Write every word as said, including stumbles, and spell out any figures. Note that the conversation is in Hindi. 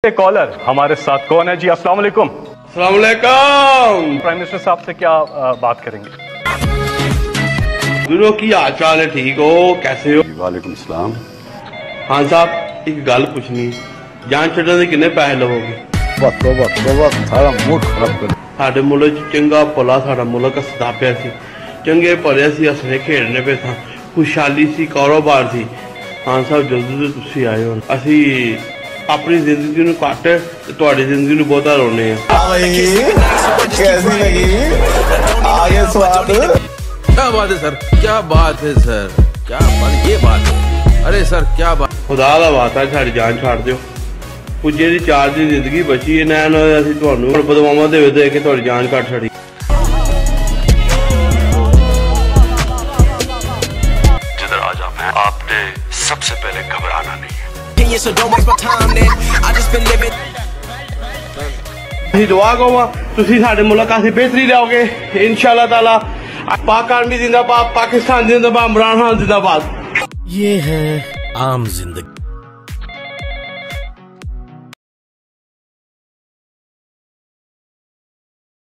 कॉलर हमारे साथ कौन है जी? अस्सलाम वालेकुम। अस्सलाम वालेकुम। प्राइम मिनिस्टर साहब से क्या आ, बात करेंगे? गुरु की हाल चाल है? ठीक हो? कैसे हो? वालेकुम सलाम। हाँ साहब, एक गल पूछनी, जान छड्डण दे किन्ने पैसे लवोगे? वक्त वक्त वक्त सारा मूड खराब कर। साडे मुल्क च चंगा भला साडा मुल्क हसदा पिया सी, चंगे भले सी, हसने खेडने पे था, खुशहाली सी, कारोबार सी। हाँ साहब, जल्दी तो तुसी आए हो। असी अपनी जिंदगी नूं घट ते तुहाडी जिंदगी नूं बहुता रोने आ। कैसी लगी? आगे स्वाद। क्या बात है सर, क्या बात है सर, क्या बात, ये बात है। अरे सर क्या बात। खुदा दा वास्ता साडी जान छाड़ दिओ। कुछ जी चार दिन जिंदगी बची है, नैन असीं तुहानूं बदवावां दे दे के तुहाडी जान कट छड़ी। जिधर आ जा, मैं आपने सबसे पहले घबराना नहीं है। ਅਸੀਂ दुआ करो तुसी साडे मुल्क आसी बेहतरी लाओगे इंशाअल्लाह ताला। पाक आर्मी जिंदाबाद, पाकिस्तान जिंदाबाद, इमरान खान जिंदाबाद। ये है आम जिंदगी।